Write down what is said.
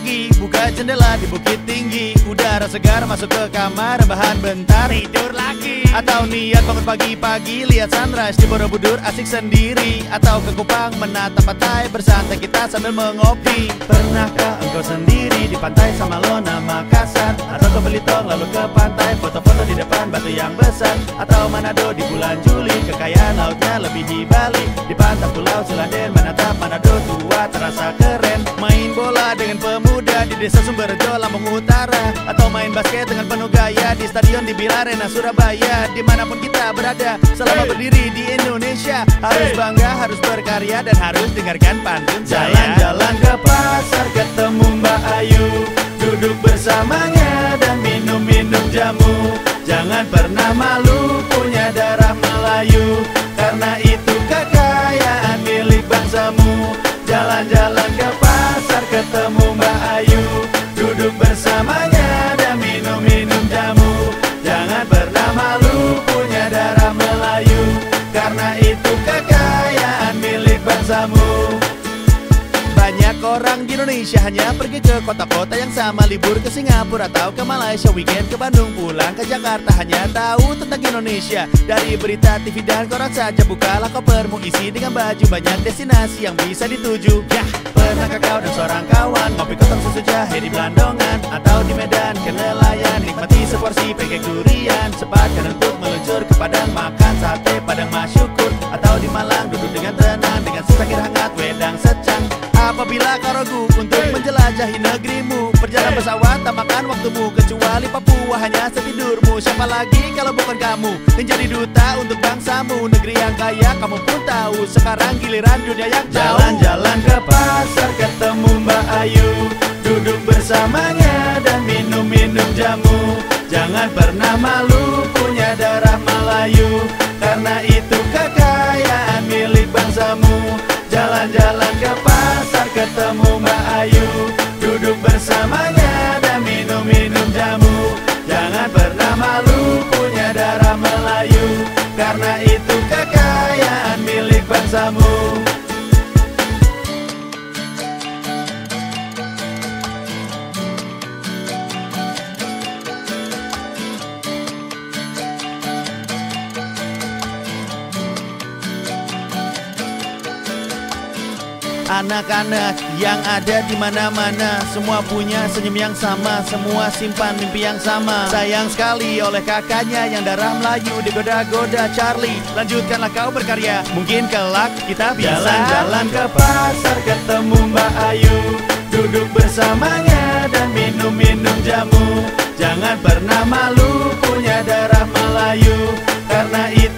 pagi, buka jendela di bukit tinggi. Udara segar masuk ke kamar, rebahan bentar, tidur lagi. Atau niat bangun pagi-pagi, lihat sunrise di Borobudur asik sendiri. Atau ke Kupang menatap pantai, bersantai kita sambil mengopi. Pernahkah engkau sendiri di pantai sama Lona Makassar? Atau ke Belitung lalu ke pantai, foto-foto di depan batu yang besar? Atau Manado di bulan Juli, kekayaan lautnya lebihi Bali. Di pantai pulau Siladen menatap Manado tua terasa keren. Main bola dengan pemuda di desa Sumberjo, Lampung Utara. Atau main basket dengan penuh gaya di stadion di Bilarena Surabaya. Dimanapun kita berada selama berdiri di Indonesia, harus bangga, harus berkarya, dan harus dengarkan pantun saya. Jalan-jalan ke pasar ketemu Mbak Ayu, duduk bersamanya dan minum-minum jamu. Jangan pernah malu punya darah Melayu, karena itu kekayaan milik bangsamu. Jalan-jalan ke pasar ketemu Mbak Ayu, duduk bersamanya dan minum-minum jamu. Jangan pernah malu punya darah Melayu, karena itu kekayaan milik bangsamu. Banyak orang di Indonesia hanya pergi ke kota-kota yang sama, libur ke Singapura atau ke Malaysia, weekend ke Bandung, pulang ke Jakarta, hanya tahu tentang Indonesia dari berita TV dan koran saja. Bukalah kopermu, isi dengan baju, banyak destinasi yang bisa dituju. Ya, pernahkah kau dan seorang kawan ngopi kotong susu jahe di Blandongan? Atau di Medan ke nelayan, nikmati seporsi pancake durian, sempatkan untuk meluncur ke Padang, makan sate Padang masyukur. Atau di Malang duduk dengan tenang, dengan secangkir hangat wedang secang. Apabila kau ragu untuk menjelajahi negerimu, perjalanan pesawat tak makan waktumu, kecuali Papua hanya setidurmu. Siapa lagi kalau bukan kamu yang jadi duta untuk bangsamu? Negeri yang kaya kamu pun tahu, sekarang giliran dunia yang jauh. Jalan-jalan ke pasar ketemu Mbak Ayu, duduk bersamanya dan minum-minum jamu. Jangan pernah malu punya darah Melayu, karena itu kekayaan milik bangsamu. Jalan-jalan ke pasar ketemu Mbak Ayu, duduk bersamanya dan minum-minum jamu. Jangan pernah malu punya darah Melayu, karena itu kekayaan milik bangsamu. Anak-anak yang ada di mana-mana, semua punya senyum yang sama, semua simpan mimpi yang sama. Sayang sekali oleh kakaknya yang darah Melayu digoda-goda Charlie. Lanjutkanlah kau berkarya, mungkin kelak kita bisa. Jalan-jalan ke pasar ketemu Mbak Ayu, duduk bersamanya dan minum-minum jamu. Jangan pernah malu punya darah Melayu, karena itu